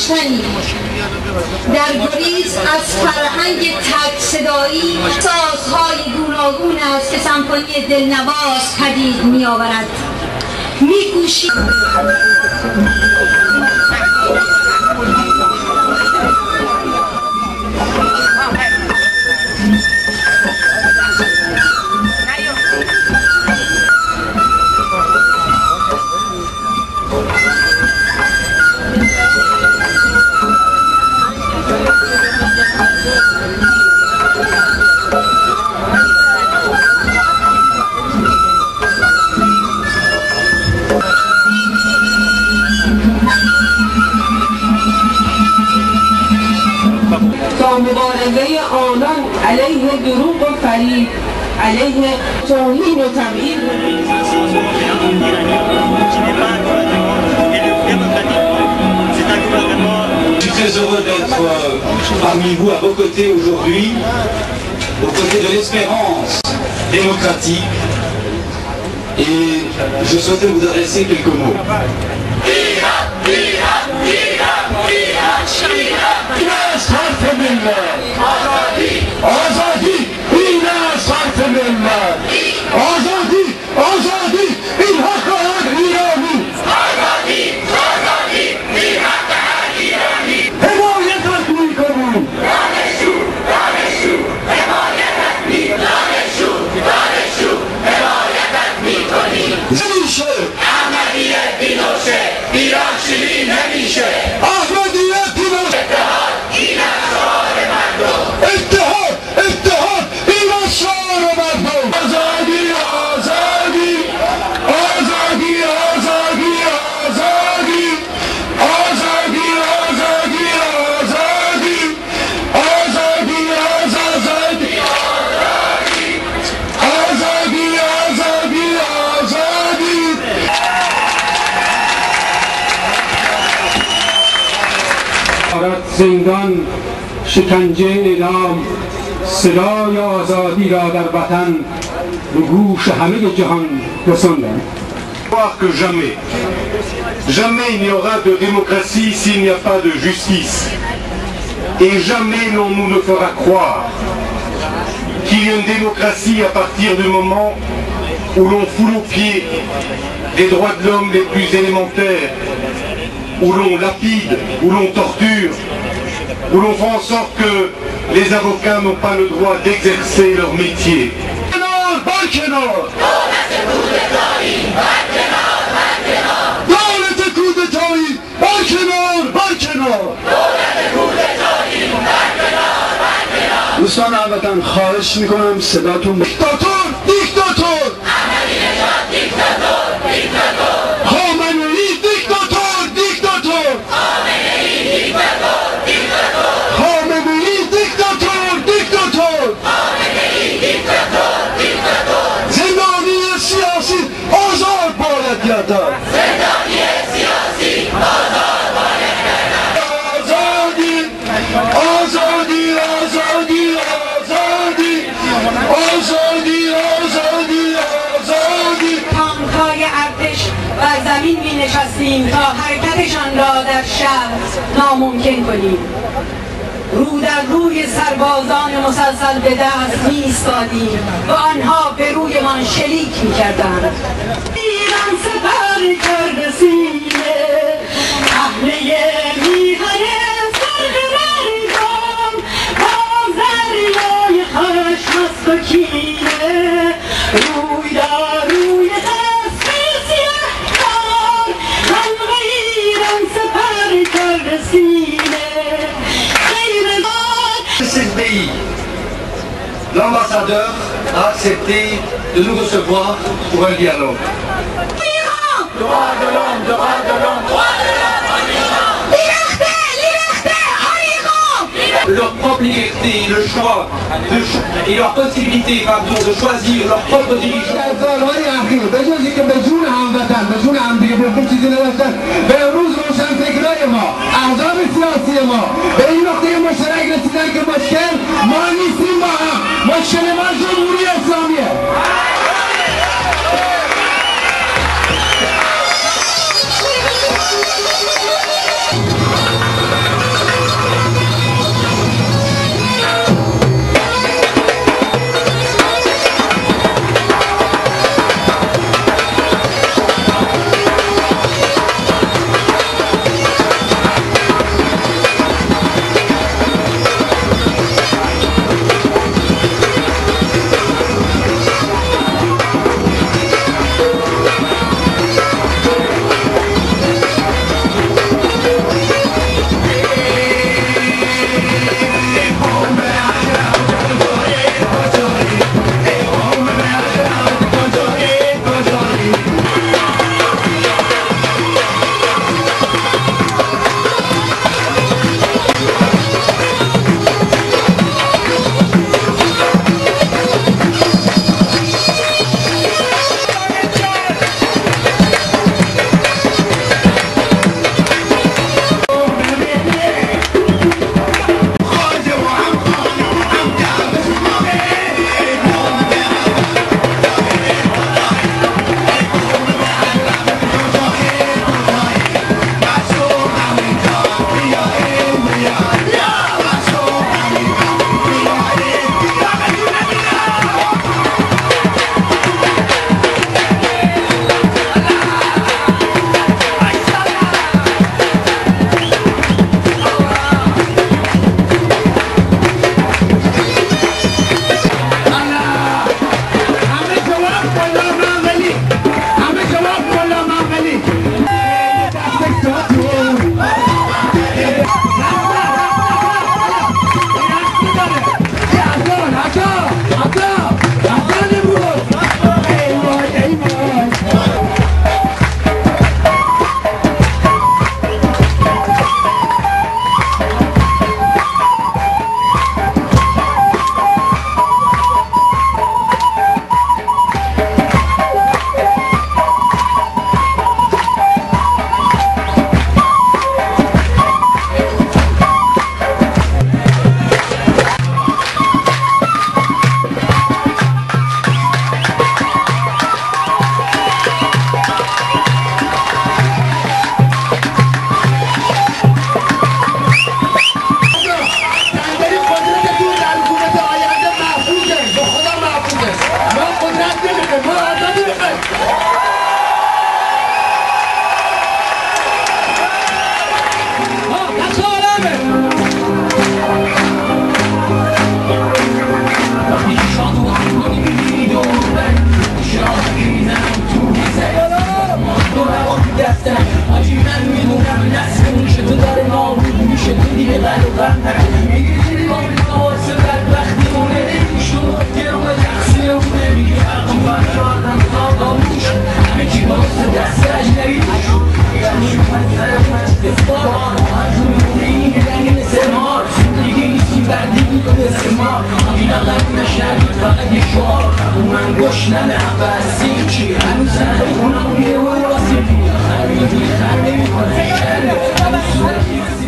داشتنی در گریز از فرهنگ تک صدایی سازهای گوناگون است که سمفونی دلنواز پدید می آورد. می کوشید تا مبارزه آنان علیه دروغ و فریب، علیه توهین و تبعیض. Je suis très heureux d'être parmi vous, à vos côtés aujourd'hui, aux côtés de l'espérance démocratique, et je souhaitais vous adresser quelques mots. زندان شکنجه اعدام صدای آزادی را در وطن به گوش همه جهان رساندند. Que jamais il n'y aura de démocratie s'il n'y a pas de justice. Et jamais l'on nous ne fera croire qu'il y a une démocratie à partir du moment où l'on foule aux pieds les droits de l'homme les plus élémentaires, où l'on lapide, où l'on torture, où l'on fait en sorte que les avocats n'ont pas le droit d'exercer leur métier. دوستان هموطن خواهش میکنم صداتون دیکتاتور دیکتاتور خامنه‌ای دیکتاتور دیکتاتور خامنه‌ای دیکتاتور دیکتاتور زندانی سیاسی آزاد باید گردد. زندانی سیاسی آزاد باید گردد. آزادی آزادی آزادی آزادی آزادی آزادی آزادی. تانک‌های ارتش بر زمین می نشستیم تا حرکتشان را در شهر ناممکن کنیم. رو در روی سربازان مسلسل به دست می ایستادیم و آنها به رویمان شلیک می کردند. ایران سپر کرده سینه اهل میهن سرقرارم با دریای خشم است و کینه روی در روی دست سیه‌کار خلق ایران سپر کرده سینه. Ce pays, l'ambassadeur a accepté de nous recevoir pour un dialogue. Droit de l'homme, droit de l'homme, droit de l'homme en Iran. Liberté, liberté en Iran. Leur propre liberté, le choix et leur possibilité de choisir leur propre dirigeant. احزاب سیاسی ما به این نقطه مشترک رسیدن که مشکل ما نیستیم با هم، مشکل ما جمهوری اسلامیه. دل و بند میگیری با واسه بدبختیمونه نمیشون یه رو به تقصیرمونه میگه حقم فرشادم خاموش همه چی واسه دست اجنبی شد یعنی من طرف من دفاع از اون رنگ مثل مار زندگی نیستی بردی مثل مار این اقل نشنوید فقط یه شعار من گشنم عباسی چی هنوز سنه اونم یه و راستی خریدی خر نمی کنه شهر